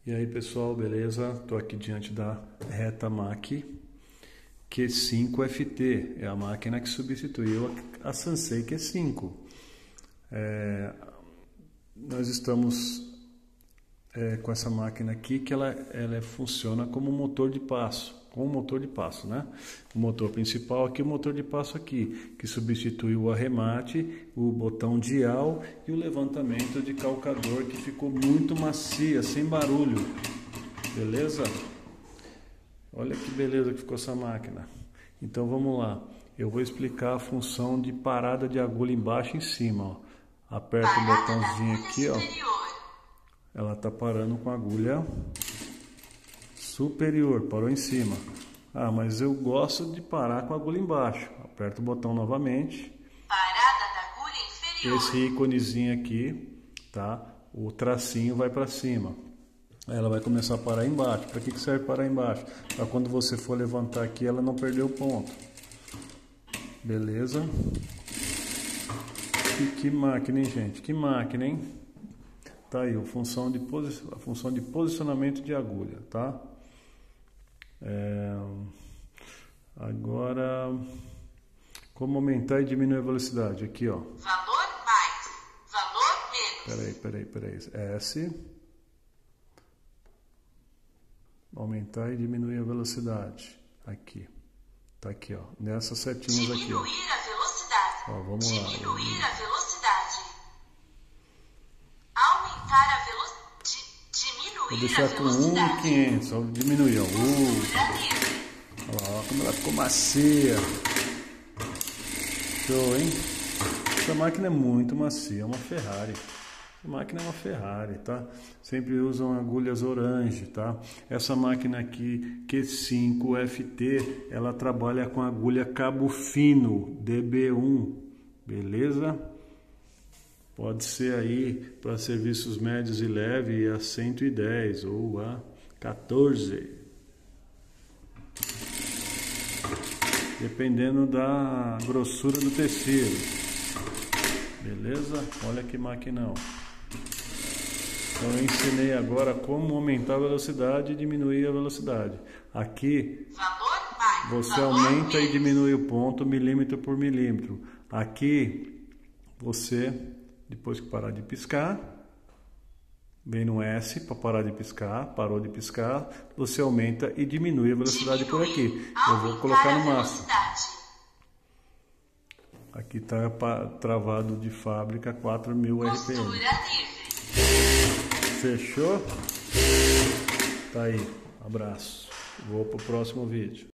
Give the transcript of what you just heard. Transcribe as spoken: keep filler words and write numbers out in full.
E aí pessoal, beleza? Estou aqui diante da Retamac Q cinco F T, é a máquina que substituiu a Sansei Q cinco. É, nós estamos é, com essa máquina aqui que ela, ela funciona como motor de passo, com o motor de passo, né? O motor principal aqui, o motor de passo aqui, que substitui o arremate, o botão dial e o levantamento de calcador, que ficou muito macia, sem barulho, beleza? Olha que beleza que ficou essa máquina. Então vamos lá, eu vou explicar a função de parada de agulha embaixo e em cima, ó. Aperta o botãozinho aqui, ó. Ela tá parando com a agulha superior, parou em cima. Ah, mas eu gosto de parar com a agulha embaixo. Aperta o botão novamente. Parada da agulha inferior. Esse íconezinho aqui, tá? O tracinho vai para cima. Ela vai começar a parar embaixo. Para que que serve parar embaixo? Para quando você for levantar aqui, ela não perder o ponto. Beleza? Que, que máquina, hein, gente? Que máquina, hein? Tá aí a função de, posi a função de posicionamento de agulha, tá? É... Agora, como aumentar e diminuir a velocidade? Aqui, ó. Valor mais, valor menos. Peraí, peraí, peraí. S. Aumentar e diminuir a velocidade. Aqui. Tá aqui, ó. Nessas setinhas aqui, ó. Diminuir a velocidade. Ó, vamos lá. Diminuir a velocidade. Aumentar a velocidade. Diminuir Vou deixar a com um mil velocidade. e quinhentos. Ó, diminuir, ó. Uh. Olha lá, ó, como ela ficou macia. Show, hein? Essa máquina é muito macia, é uma Ferrari. Essa máquina é uma Ferrari, tá? Sempre usam agulhas orange, tá? Essa máquina aqui, Q cinco F T, ela trabalha com agulha cabo fino, D B um, beleza? Pode ser aí para serviços médios e leves a cento e dez ou a quatorze. Dependendo da grossura do tecido. Beleza? Olha que maquinão. Então eu ensinei agora como aumentar a velocidade e diminuir a velocidade. Aqui Valor mais, você valor aumenta menos. e diminui o ponto milímetro por milímetro. Aqui você, depois que parar de piscar, vem no S para parar de piscar, parou de piscar, você aumenta e diminui a velocidade por aqui. Eu vou colocar no máximo. Aqui está travado de fábrica quatro mil R P M. Costura livre. Fechou? Tá aí. Abraço. Vou pro próximo vídeo.